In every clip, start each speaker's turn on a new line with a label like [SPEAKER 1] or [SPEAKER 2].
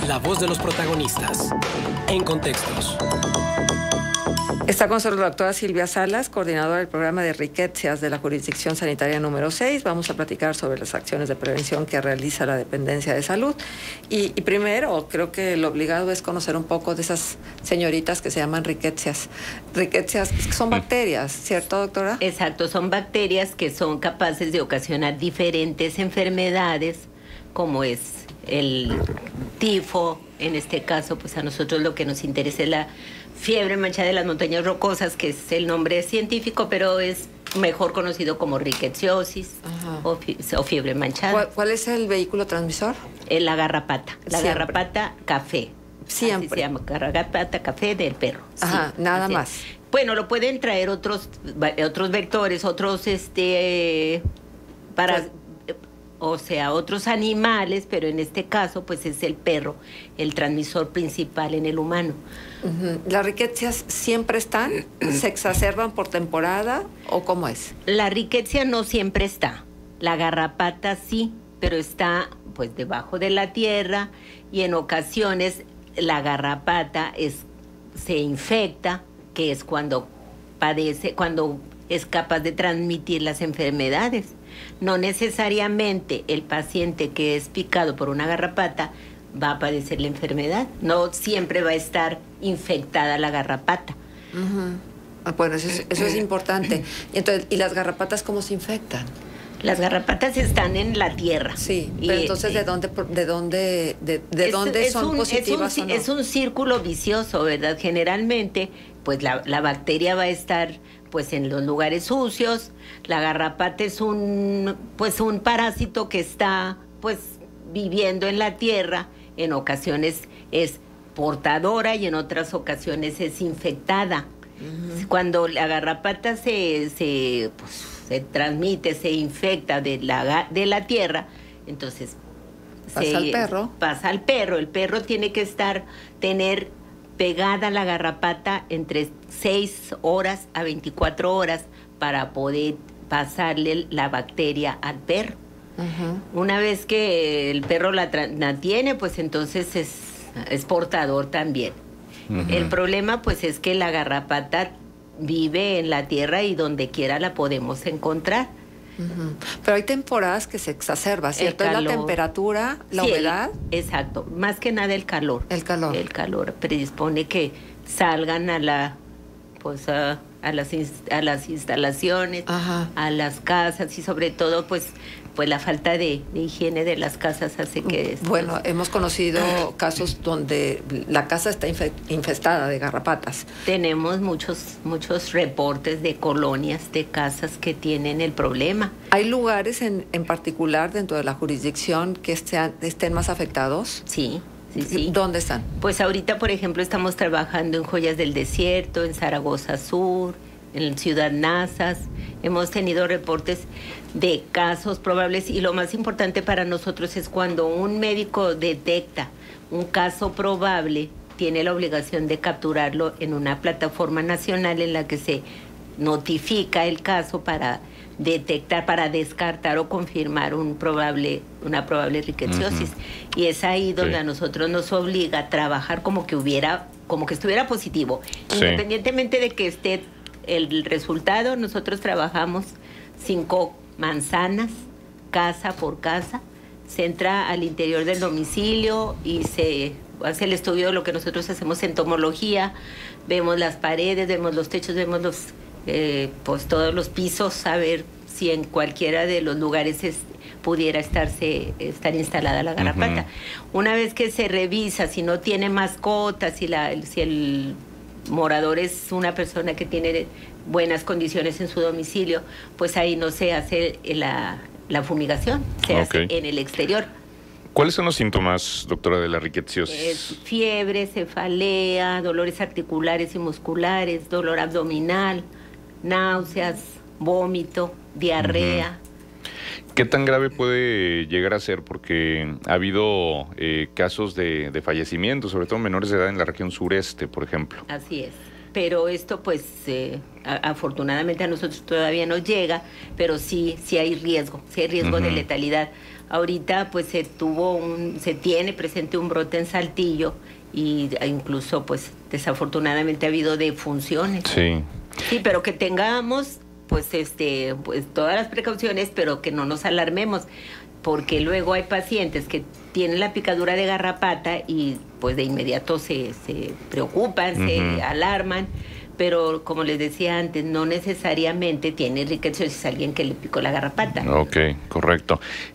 [SPEAKER 1] la voz de los protagonistas. En Contextos.
[SPEAKER 2] Está con nosotros la doctora Silvia Salas, coordinadora del programa de riquecias de la Jurisdicción Sanitaria número 6. Vamos a platicar sobre las acciones de prevención que realiza la Dependencia de Salud. Y primero, creo que lo obligado es conocer un poco de esas señoritas que se llaman riquecias. Riquecias son bacterias, ¿cierto, doctora?
[SPEAKER 3] Exacto, son bacterias que son capaces de ocasionar diferentes enfermedades, como es el tifo. En este caso, pues a nosotros lo que nos interesa es la fiebre manchada de las montañas rocosas, que es el nombre científico, pero es mejor conocido como rickettsiosis o fiebre manchada.
[SPEAKER 2] ¿Cuál es el vehículo transmisor?
[SPEAKER 3] La garrapata. La garrapata café.
[SPEAKER 2] Siempre.
[SPEAKER 3] Así se llama, garrapata café del perro.
[SPEAKER 2] Ajá, sí, nada más.
[SPEAKER 3] Bueno, lo pueden traer otros vectores, otros otros animales, pero en este caso pues es el perro el transmisor principal en el humano.
[SPEAKER 2] ¿Las riquecias siempre están? ¿Se exacerban por temporada o cómo es?
[SPEAKER 3] La riquecia no siempre está. La garrapata sí, pero está pues debajo de la tierra, y en ocasiones la garrapata se infecta, que es cuando es capaz de transmitir las enfermedades. No necesariamente el paciente que es picado por una garrapata va a padecer la enfermedad. No siempre va a estar infectada la garrapata.
[SPEAKER 2] Bueno, eso es importante. ¿Y las garrapatas cómo se infectan?
[SPEAKER 3] Las garrapatas están en la tierra.
[SPEAKER 2] Sí, pero entonces ¿de dónde son positivas o no?
[SPEAKER 3] Es un círculo vicioso, ¿verdad? Generalmente, pues la bacteria va a estar pues en los lugares sucios. La garrapata es un parásito que está pues viviendo en la tierra. En ocasiones es portadora y en otras ocasiones es infectada. Cuando la garrapata se transmite, se infecta de la tierra, entonces
[SPEAKER 2] pasa al perro.
[SPEAKER 3] Pasa al perro. El perro tiene que tener pegada la garrapata entre 6 horas a 24 horas para poder pasarle la bacteria al perro. Una vez que el perro la tiene, pues entonces es portador también. El problema pues es que la garrapata vive en la tierra y donde quiera la podemos encontrar.
[SPEAKER 2] Pero hay temporadas que se exacerba, ¿cierto? ¿Es la temperatura, la humedad?
[SPEAKER 3] Exacto, más que nada el calor.
[SPEAKER 2] El calor.
[SPEAKER 3] El calor predispone que salgan a las instalaciones, a las casas, y sobre todo pues la falta de higiene de las casas hace que
[SPEAKER 2] Bueno, hemos conocido casos donde la casa está infestada de garrapatas.
[SPEAKER 3] Tenemos muchos reportes de colonias de casas que tienen el problema.
[SPEAKER 2] ¿Hay lugares en particular dentro de la jurisdicción que estén más afectados?
[SPEAKER 3] Sí.
[SPEAKER 2] ¿Dónde están?
[SPEAKER 3] Pues ahorita, por ejemplo, estamos trabajando en Joyas del Desierto, en Zaragoza Sur, en Ciudad Nazas. Hemos tenido reportes de casos probables, y lo más importante para nosotros es cuando un médico detecta un caso probable, tiene la obligación de capturarlo en una plataforma nacional en la que se notifica el caso para detectar, para descartar o confirmar una probable riquettsiosis. Y es ahí donde a nosotros nos obliga a trabajar como que estuviera positivo. Independientemente de que esté el resultado, nosotros trabajamos 5 manzanas, casa por casa. Se entra al interior del domicilio y se hace el estudio de lo que nosotros hacemos en entomología. Vemos las paredes, vemos los techos, vemos todos los pisos, a ver si en cualquiera de los lugares pudiera estar instalada la garrapata. Una vez que se revisa, si no tiene mascotas, si el morador es una persona que tiene buenas condiciones en su domicilio, pues ahí no se hace la fumigación, se hace en el exterior.
[SPEAKER 4] ¿Cuáles son los síntomas, doctora, de la riquettsiosis?
[SPEAKER 3] Fiebre, cefalea, dolores articulares y musculares, dolor abdominal, náuseas, vómito, diarrea.
[SPEAKER 4] ¿Qué tan grave puede llegar a ser? Porque ha habido casos de fallecimiento, sobre todo menores de edad en la región sureste, por ejemplo.
[SPEAKER 3] Así es. pero esto pues afortunadamente a nosotros todavía no llega, pero sí hay riesgo, de letalidad. Ahorita pues se tiene presente un brote en Saltillo y incluso pues desafortunadamente ha habido defunciones.
[SPEAKER 4] Sí.
[SPEAKER 3] Sí, pero que tengamos pues todas las precauciones, pero que no nos alarmemos, porque luego hay pacientes que tienen la picadura de garrapata y pues de inmediato se preocupan, se alarman, pero como les decía antes, no necesariamente tiene rickettsiosis alguien que le picó la garrapata.
[SPEAKER 4] Ok, correcto.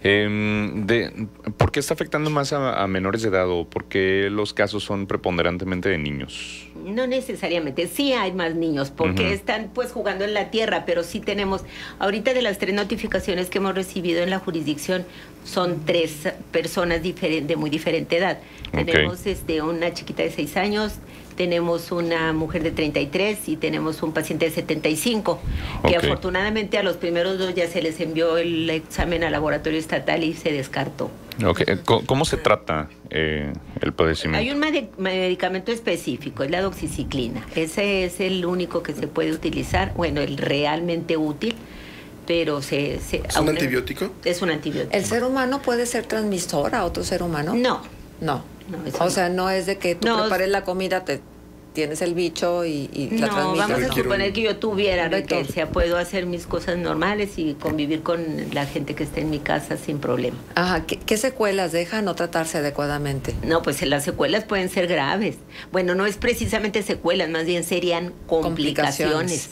[SPEAKER 4] ¿Por qué está afectando más a menores de edad o por qué los casos son preponderantemente de niños?
[SPEAKER 3] No necesariamente, sí hay más niños porque están pues jugando en la tierra, pero sí tenemos, ahorita de las 3 notificaciones que hemos recibido en la jurisdicción, son 3 personas de muy diferente edad.
[SPEAKER 4] Okay.
[SPEAKER 3] Tenemos una chiquita de 6 años, tenemos una mujer de 33 y tenemos un paciente de 75, que afortunadamente a los primeros 2 ya se les envió el examen al laboratorio estatal y se descartó.
[SPEAKER 4] Okay. ¿Cómo se trata el padecimiento?
[SPEAKER 3] Hay un medicamento específico, es la doxiciclina. Ese es el único que se puede utilizar, bueno, el realmente útil, pero ¿Es
[SPEAKER 5] un antibiótico?
[SPEAKER 3] Es un antibiótico.
[SPEAKER 2] ¿El ser humano puede ser transmisor a otro ser humano?
[SPEAKER 3] No.
[SPEAKER 2] O sea, no es de que tú prepares la comida, tienes el bicho y la transmites.
[SPEAKER 3] No, vamos a suponer que yo tuviera rickettsia, puedo hacer mis cosas normales y convivir con la gente que esté en mi casa sin problema.
[SPEAKER 2] Ajá, ¿qué secuelas deja no tratarse adecuadamente?
[SPEAKER 3] No, pues las secuelas pueden ser graves. Bueno, no es precisamente secuelas, más bien serían complicaciones.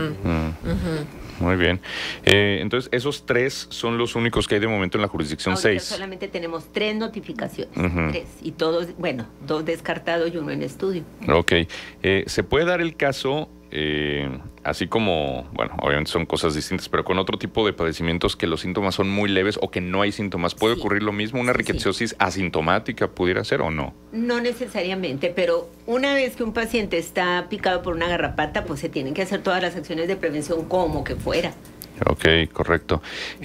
[SPEAKER 4] Muy bien. Entonces, esos 3 son los únicos que hay de momento en la jurisdicción 6.
[SPEAKER 3] Solamente tenemos 3 notificaciones. 3. Y todos, 2 descartados y 1 en estudio.
[SPEAKER 4] Ok. ¿Se puede dar el caso, así como, bueno, obviamente son cosas distintas, pero con otro tipo de padecimientos que los síntomas son muy leves o que no hay síntomas? ¿Puede ocurrir lo mismo? ¿Una rickettsiosis asintomática pudiera ser o no?
[SPEAKER 3] No necesariamente, pero una vez que un paciente está picado por una garrapata, pues se tienen que hacer todas las acciones de prevención como que fuera.
[SPEAKER 4] Ok, correcto.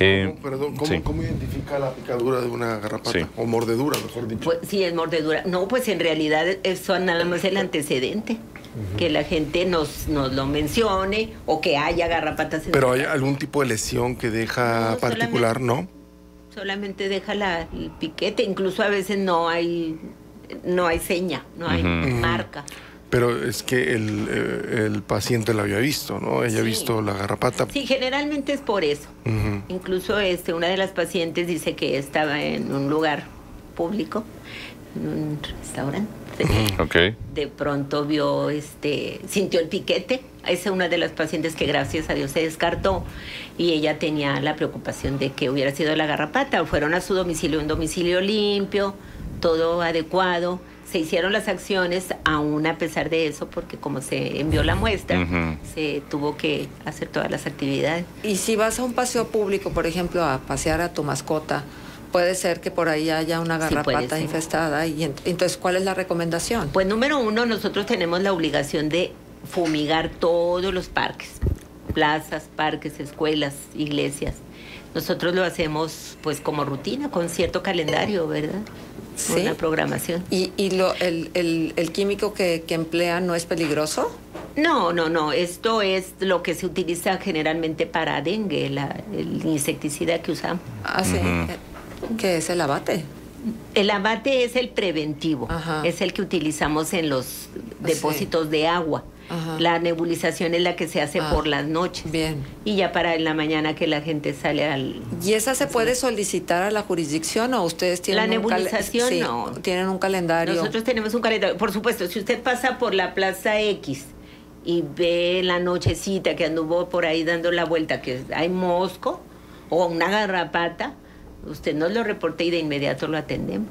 [SPEAKER 5] ¿Cómo identifica la picadura de una garrapata? Sí. O mordedura, mejor dicho.
[SPEAKER 3] Pues, sí, es mordedura. No, pues en realidad eso nada más el antecedente. Que la gente nos lo mencione o que haya garrapatas.
[SPEAKER 5] ¿Pero hay algún tipo de lesión que deja particular, no?
[SPEAKER 3] Solamente deja el piquete. Incluso a veces no hay seña, no hay marca.
[SPEAKER 5] Pero es que el paciente la había visto, ¿no? Ella ha visto la garrapata.
[SPEAKER 3] Sí, generalmente es por eso. Incluso una de las pacientes dice que estaba en un lugar público, en un restaurante. De pronto sintió el piquete. Esa es una de las pacientes que gracias a Dios se descartó y ella tenía la preocupación de que hubiera sido la garrapata. Fueron a su domicilio, un domicilio limpio, todo adecuado. Se hicieron las acciones, aún a pesar de eso, porque como se envió la muestra, se tuvo que hacer todas las actividades.
[SPEAKER 2] Y si vas a un paseo público, por ejemplo, a pasear a tu mascota, puede ser que por ahí haya una garrapata infestada. Y entonces, ¿cuál es la recomendación?
[SPEAKER 3] Pues número 1, nosotros tenemos la obligación de fumigar todos los parques, plazas, parques, escuelas, iglesias. Nosotros lo hacemos pues como rutina, con cierto calendario, ¿verdad?
[SPEAKER 2] Sí.
[SPEAKER 3] Una programación.
[SPEAKER 2] ¿Y el químico que emplean no es peligroso?
[SPEAKER 3] No. Esto es lo que se utiliza generalmente para dengue, el insecticida que usamos.
[SPEAKER 2] Ah, sí. ¿Qué es el abate?
[SPEAKER 3] El abate es el preventivo.
[SPEAKER 2] Ajá.
[SPEAKER 3] Es el que utilizamos en los depósitos de agua. Ajá. La nebulización es la que se hace por las noches.
[SPEAKER 2] Bien.
[SPEAKER 3] Y ya para en la mañana que la gente sale al...
[SPEAKER 2] ¿Y esa se puede solicitar a la jurisdicción o ustedes tienen
[SPEAKER 3] la nebulización? No.
[SPEAKER 2] ¿Tienen un calendario?
[SPEAKER 3] Nosotros tenemos un calendario. Por supuesto, si usted pasa por la Plaza X y ve la nochecita que anduvo por ahí dando la vuelta, que hay mosco o una garrapata, usted nos lo reporte y de inmediato lo atendemos.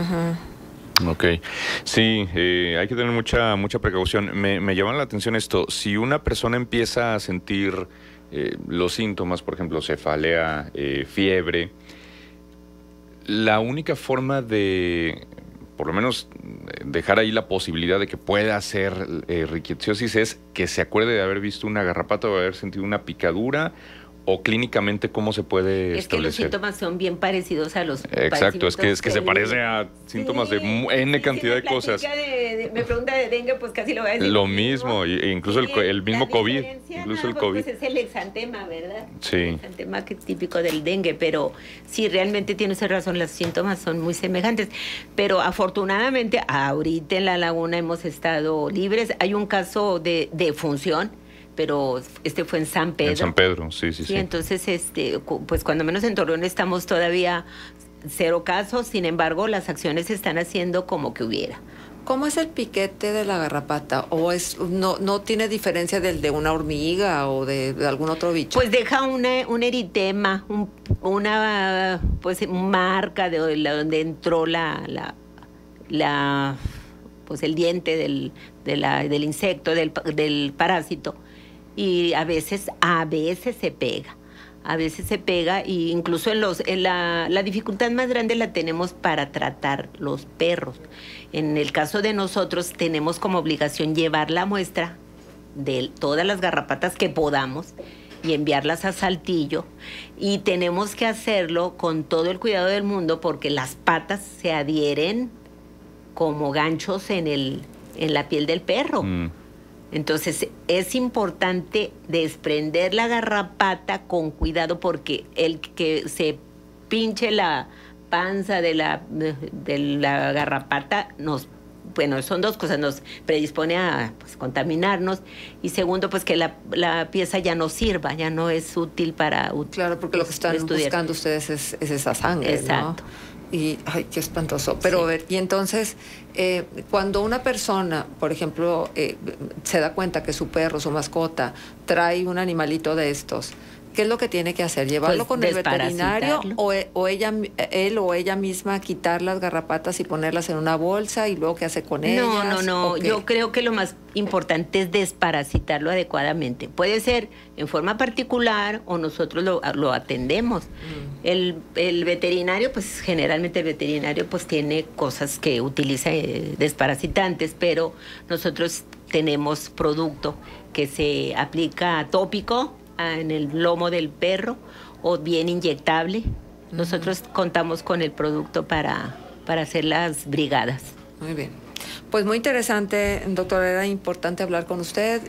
[SPEAKER 4] Ok, sí, hay que tener mucha precaución. Me llama la atención esto, si una persona empieza a sentir los síntomas, por ejemplo, cefalea, fiebre, la única forma de, por lo menos, dejar ahí la posibilidad de que pueda ser rickettsiosis es que se acuerde de haber visto una garrapata o haber sentido una picadura. ¿O clínicamente cómo se puede establecer?
[SPEAKER 3] Es que los síntomas son bien parecidos a los...
[SPEAKER 4] Exacto, es que se parece a síntomas de N cantidad de cosas.
[SPEAKER 3] me pregunta de dengue, pues casi lo voy a decir.
[SPEAKER 4] Lo mismo, incluso el mismo COVID. Incluso el COVID.
[SPEAKER 3] Pues es el exantema, ¿verdad?
[SPEAKER 4] Sí.
[SPEAKER 3] El exantema que es típico del dengue, pero sí, realmente tienes razón, los síntomas son muy semejantes. Pero afortunadamente, ahorita en La Laguna hemos estado libres. Hay un caso de función, pero este fue en San Pedro.
[SPEAKER 4] En San Pedro, sí.
[SPEAKER 3] Sí, entonces, pues cuando menos en Torreón estamos todavía 0 casos, sin embargo, las acciones se están haciendo como que hubiera.
[SPEAKER 2] ¿Cómo es el piquete de la garrapata? ¿O no tiene diferencia del de una hormiga o de algún otro bicho?
[SPEAKER 3] Pues deja un eritema, una pues marca de donde entró pues el diente del insecto, del parásito, y a veces se pega. A veces se pega, e incluso la dificultad más grande la tenemos para tratar los perros. En el caso de nosotros tenemos como obligación llevar la muestra de todas las garrapatas que podamos y enviarlas a Saltillo, y tenemos que hacerlo con todo el cuidado del mundo porque las patas se adhieren como ganchos en la piel del perro. Entonces, es importante desprender la garrapata con cuidado porque el que se pinche la panza de la garrapata son 2 cosas, nos predispone a contaminarnos, y segundo, pues que la pieza ya no sirva, ya no es útil para
[SPEAKER 2] Claro, porque lo que están buscando ustedes es esa sangre,
[SPEAKER 3] exacto.
[SPEAKER 2] ¿no? Y, ay, qué espantoso. Pero, sí. Y entonces, cuando una persona, por ejemplo, se da cuenta que su perro, su mascota, trae un animalito de estos, ¿qué es lo que tiene que hacer? ¿Llevarlo con el veterinario o él o ella misma quitar las garrapatas y ponerlas en una bolsa y luego qué hace con ellas?
[SPEAKER 3] No. Yo creo que lo más importante es desparasitarlo adecuadamente. Puede ser en forma particular o nosotros lo atendemos. El veterinario, pues generalmente el veterinario pues tiene cosas que utiliza desparasitantes, pero nosotros tenemos producto que se aplica tópico en el lomo del perro o bien inyectable. Nosotros contamos con el producto para hacer las brigadas.
[SPEAKER 2] Muy bien. Pues muy interesante, doctora, era importante hablar con usted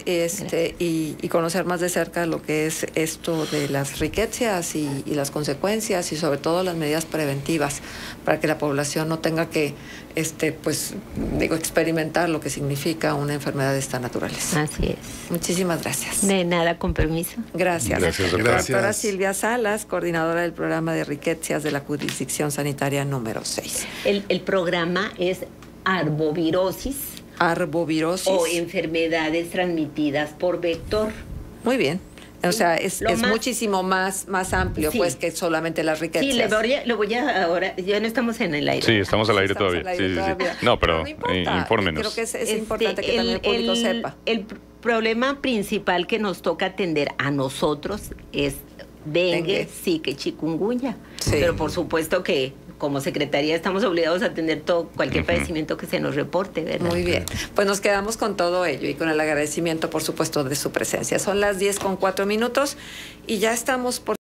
[SPEAKER 2] y conocer más de cerca lo que es esto de las riquecias y las consecuencias y sobre todo las medidas preventivas para que la población no tenga que experimentar lo que significa una enfermedad de esta naturaleza.
[SPEAKER 3] Así es.
[SPEAKER 2] Muchísimas gracias.
[SPEAKER 3] De nada, con permiso.
[SPEAKER 2] Gracias.
[SPEAKER 4] Gracias, doctora.
[SPEAKER 2] Doctora Silvia Salas, coordinadora del programa de riquecias de la Jurisdicción Sanitaria número 6.
[SPEAKER 3] El programa es arbovirosis.
[SPEAKER 2] Arbovirosis.
[SPEAKER 3] O enfermedades transmitidas por vector.
[SPEAKER 2] Muy bien. O sea, es muchísimo más amplio, sí, pues, que solamente las riquezas.
[SPEAKER 3] Sí, lo voy a ahora, ya no estamos en el aire.
[SPEAKER 4] Sí, estamos al aire todavía. Sí. No, pero infórmenos.
[SPEAKER 2] Creo que es importante que también el público sepa.
[SPEAKER 3] El problema principal que nos toca atender a nosotros es dengue, zika, chikungunya. Sí. Pero por supuesto que como Secretaría estamos obligados a atender cualquier padecimiento que se nos reporte, ¿verdad?
[SPEAKER 2] Muy bien. Pues nos quedamos con todo ello y con el agradecimiento, por supuesto, de su presencia. Son las 10:04 y ya estamos por